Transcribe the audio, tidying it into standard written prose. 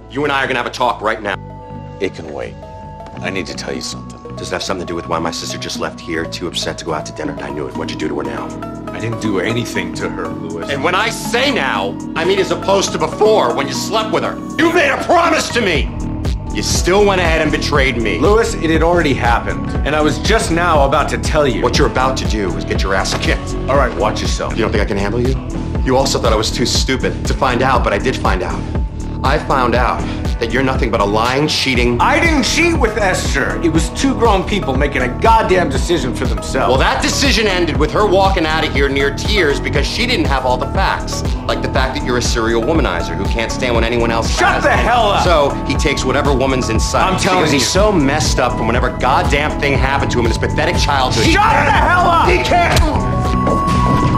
You and I are gonna have a talk right now. It can wait. I need to tell you something. Does it have something to do with why my sister just left here, too upset to go out to dinner? I knew it. What'd you do to her now? I didn't do anything to her, Louis. And when I say now, I mean as opposed to before, when you slept with her. You made a promise to me! You still went ahead and betrayed me. Louis, it had already happened. And I was just now about to tell you. What you're about to do is get your ass kicked. All right, watch yourself. You don't think I can handle you? You also thought I was too stupid to find out, but I did find out. I found out that you're nothing but a lying, cheating... I didn't cheat with Esther. It was two grown people making a goddamn decision for themselves. Well, that decision ended with her walking out of here near tears because she didn't have all the facts. Like the fact that you're a serial womanizer who can't stand when anyone else has. Shut the hell up! So he takes whatever woman's in sight. I'm telling you. Because he's so messed up from whatever goddamn thing happened to him in his pathetic childhood. Shut the hell up! He can't...